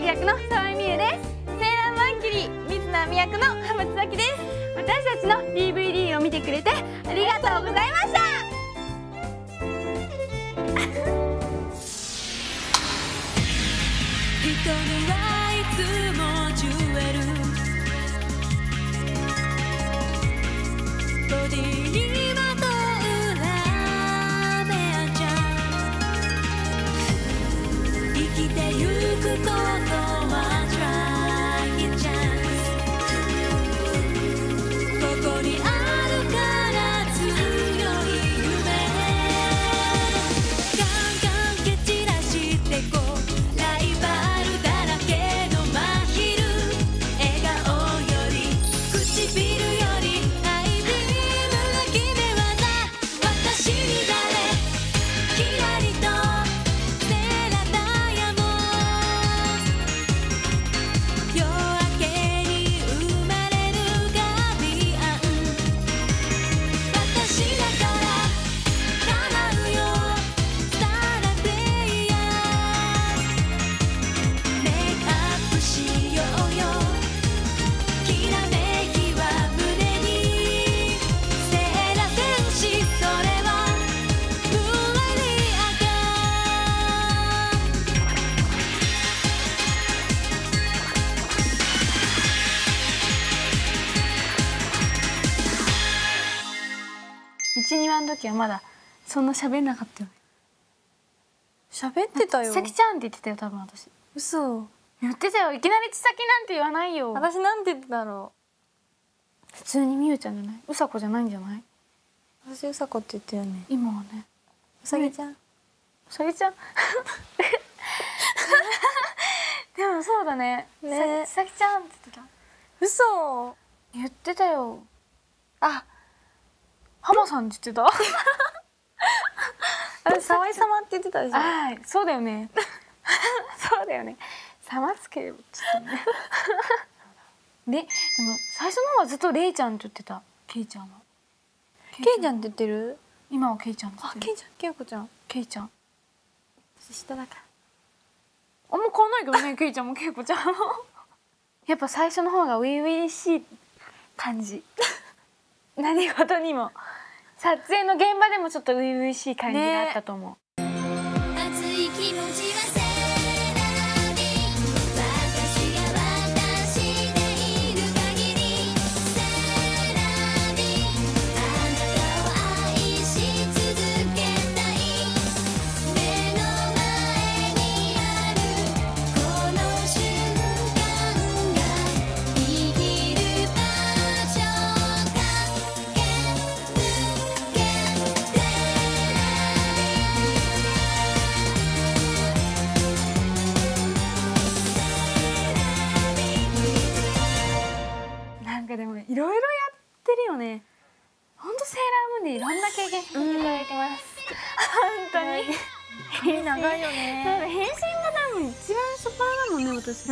役の沢井美優です。セーラーマンキリー水野亜美役の浜津咲です。私たちの DVD を見てくれてありがとうございました。 人にはいつもジュエルボディにまとうラメアちゃん生きてゆくことは Try a chance ここにあるから強い夢ガンガン蹴散らしてこう 1、2話の時はまだそんな喋んなかったよね。 喋ってたよ。 ちさきちゃんって言ってたよ多分私。 嘘。 言ってたよ。いきなりちさきなんて言わないよ。 私なんて言ってたろ普通にみゆちゃんじゃない？うさこじゃないんじゃない？ う。私うさこって言ったよね。 今はね。 うさぎちゃん。 うさぎちゃん。でもそうだね。 ね。 ちさきちゃんって言ってた。 嘘。 言ってたよ。あ。浜さんって言ってた。 あれ沢井様って言ってたでしょ。 はい、そうだよね。そうだよね。様つければちょっとね。でも最初の方はずっとレイちゃんって言ってた。ケイちゃんは。 ケイちゃんって言ってる？ 今はケイちゃんって言っあ、 てる。 ケイちゃん、ケイコちゃん。 ケイちゃん。 下だから。 あんま変わんないけどね、ケイちゃんもケイコちゃんも。やっぱ最初の方が初々しい感じ。何事にも。撮影の現場でもちょっと初々しい感じがあったと思う。 熱い気持ちはセーラーに私が私でいる限りセーラーにあなたを愛し続けたい目の前にあるこの瞬間が生きる場所かけなんかでもね、いろいろやってるよね。ほんとセーラームーンでいろんな経験させていただいてます。本当に。 髪長いよね。 変身が多分一番初っ端だもんね、私。す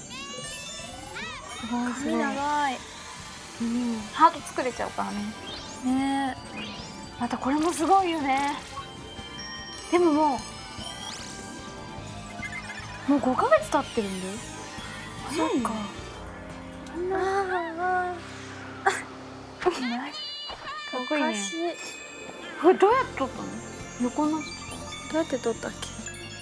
ごいすごい。 髪長い。 ハート作れちゃうからね。 ね。 またこれもすごいよね。でももう5ヶ月経ってるんだよ。 そっか。 かっこいいね。これどうやって撮ったの？横の。 どうやって撮ったっけ？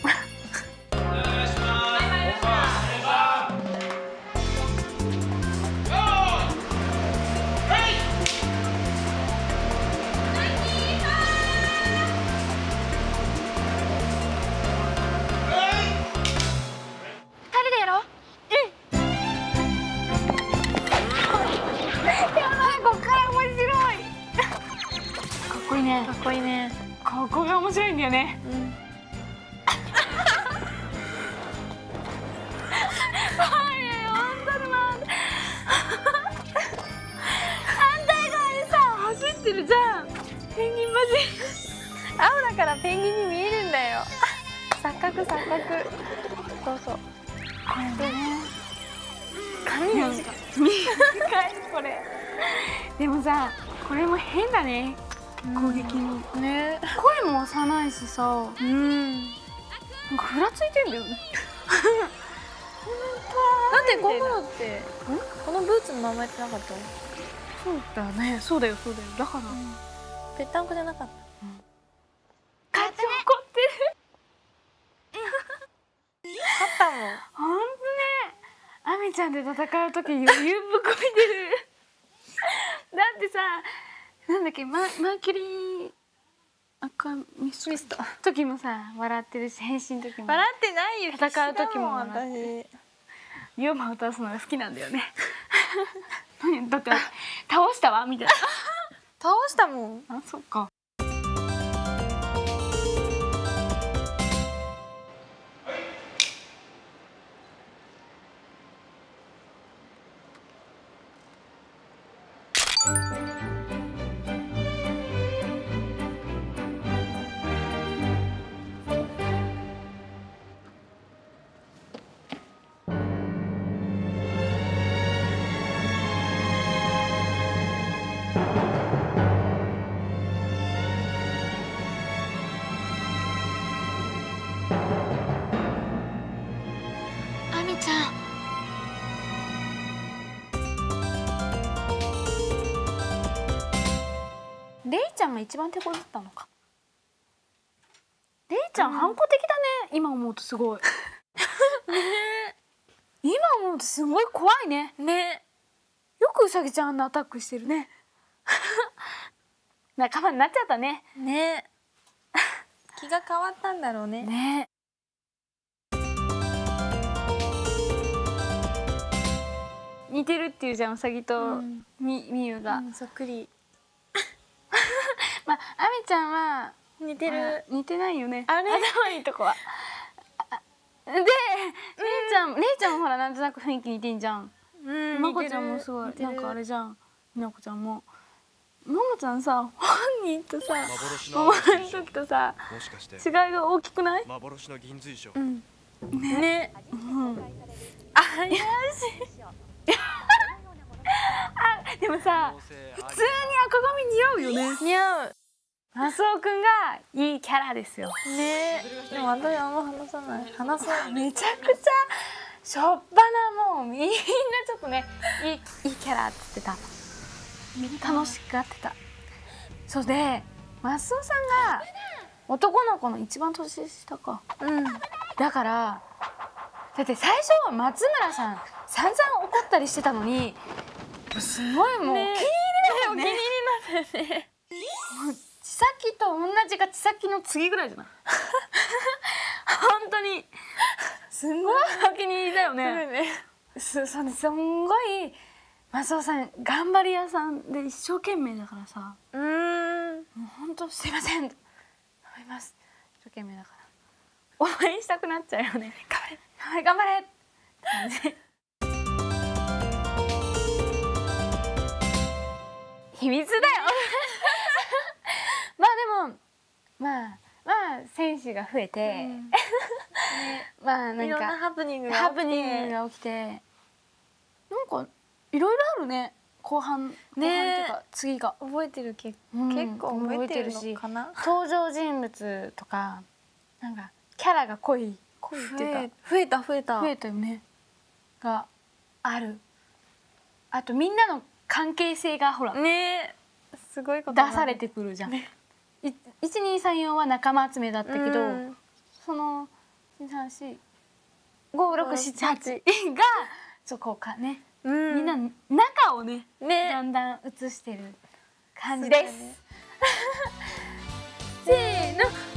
かっこいいね。 かっこいいね。 ここが面白いんだよね。走ってるじゃん。ペンギン橋。 青だからペンギンに見えるんだよ。錯覚錯覚。そうそう。 これね。 髪短い。 短いこれ。でもさ、これも変だね。攻撃も。 ね。 声も幼いしさ。なんかふらついてんだよね。こんなってゴムロってこのブーツの名前ってなかった？ そうだね、そうだよそうだよ、だからぺったんこじゃなかった。 勝ち怒ってる。 勝ったもん。 ほんとね、アミちゃんで戦う時余裕ぶっこいてる。だってさ、なんだっけ、マーキュリー赤ミスト時もさ笑ってるし、変身時も笑ってないよ。 戦う時も必死だもん私。 ユーマ歌わすのが好きなんだよね。何だって倒したわみたいな。 倒したもん。 あ、そっか。アミちゃん。レイちゃんが一番手こずったのか。レイちゃん反抗的だね、今思うとすごい。今思うとすごい怖いね。 ね。 よくウサギちゃんあんなアタックしてるね。仲間になっちゃったね。 ね。気が変わったんだろうね。 ね。似てるっていうじゃん、ウサギとみゆが。 そっくり。 まあアミちゃんは似てる。 似てないよね。 あれ頭いいとこは。で、レイちゃんもほらなんとなく雰囲気似てんじゃん。 うん。 まこちゃんもすごいなんかあれじゃん。みなこちゃんも。ももちゃんさ、本人とさ、ママの時とさ、 もしかして違いが大きくない？ 幻の銀髄書。 ね。 怪しい。あ、でもさ、普通に赤髪似合うよね。 似合う。 マスオくんがいいキャラですよ。 ね。でも私あんま話さない。話そう。 めちゃくちゃしょっぱな、もうみんなちょっとね、いいキャラって言ってた。みんな楽しくやってた。そうで、マスオさんが男の子の一番年下か。 うん。 だからだって最初松村さん散々怒ったりしてたのに、すごいもう、 ね、 気に入りだよね。 気に入りますね。 もう千咲と同じか千咲の次ぐらいじゃない？本当にすごいお気に入りだよね。すんごいマスオさん頑張り屋さんで一生懸命だからさ、もう本当すいませんと思います。一生懸命だから応援したくなっちゃうよね。頑張れって感じ。秘密だよ。まあでもまあ選手が増えて、まあなんかいろんなハプニングが起きて、なんかいろいろあるね。後半っていうか次が覚えてる結構覚えてるのかな。 登場人物とかなんかキャラが濃いっていうか増えたよねがある。あとみんなの関係性がほらね、すごいこと出されてくるじゃん。1234は仲間集めだったけど、その1234567がそこかね。みんな中をねだんだん映してる感じです。せーの。